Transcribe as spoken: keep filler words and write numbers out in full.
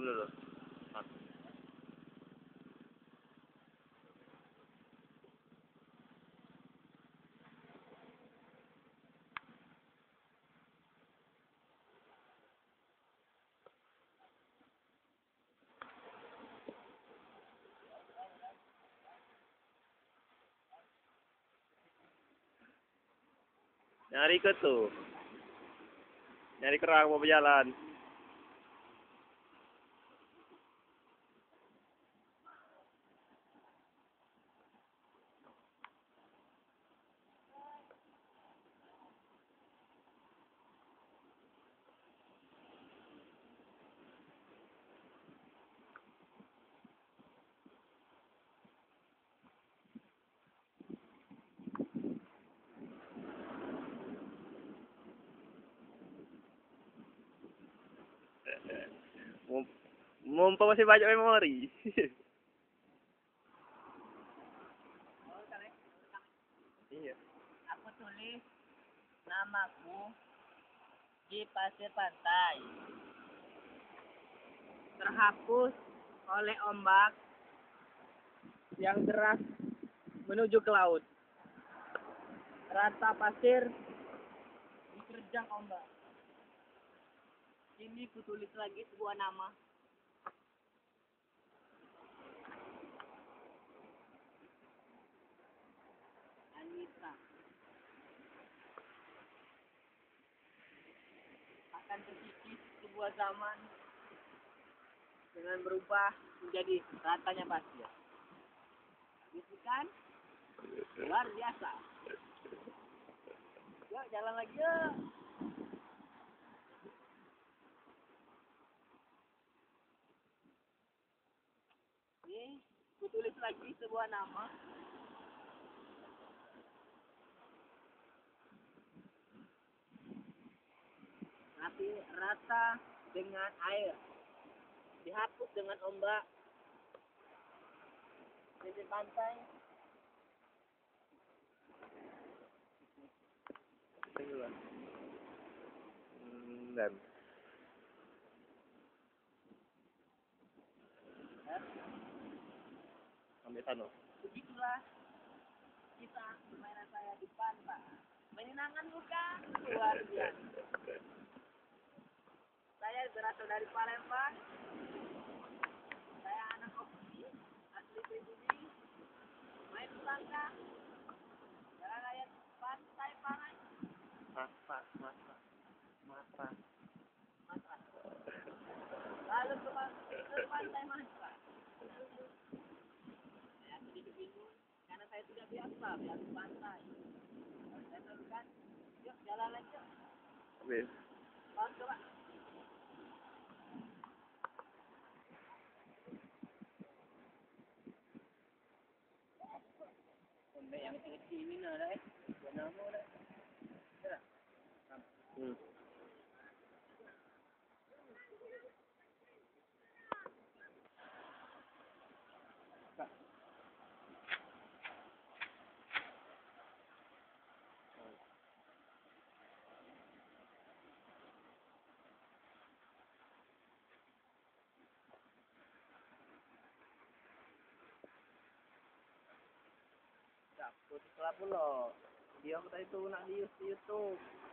minum dulu. Ah. Nyari ke tuh. Nyari kerang mau berjalan. Mumpung masih banyak memori. Iya. Aku tulis namaku di pasir pantai. Terhapus oleh ombak yang deras menuju ke laut. Rata pasir diterjang ombak. Ini kutulis lagi sebuah nama. Anissa. Akan terkikis sebuah zaman dengan berubah menjadi ratanya pasir. Gitu kan? Luar biasa. Yuk jalan lagi yuk. Ini kutulis lagi sebuah nama. Tapi rata dengan air, dihapus dengan ombak di pantai. Hmm, dan ambil sana. Begitulah kita permainan saya di pantai. Menyenangkan bukan? Luar biasa. Saya berasal dari Palembang. Saya anak kopi, asli pribumi. Main selangkah. Jalan raya pantai Pangan. Mata, mata, mata. Masa. Lalu ke, ke pantai Masa. Saya sedikit bingung karena saya tidak biasa biasa pantai. Saya teruskan, yuk jalan lagi yuk. Habis. Bang, coba. Sampai yang kecil ini ada eh, nama ada. Hmm. Putus lah pula. Dia kata itu nak di YouTube.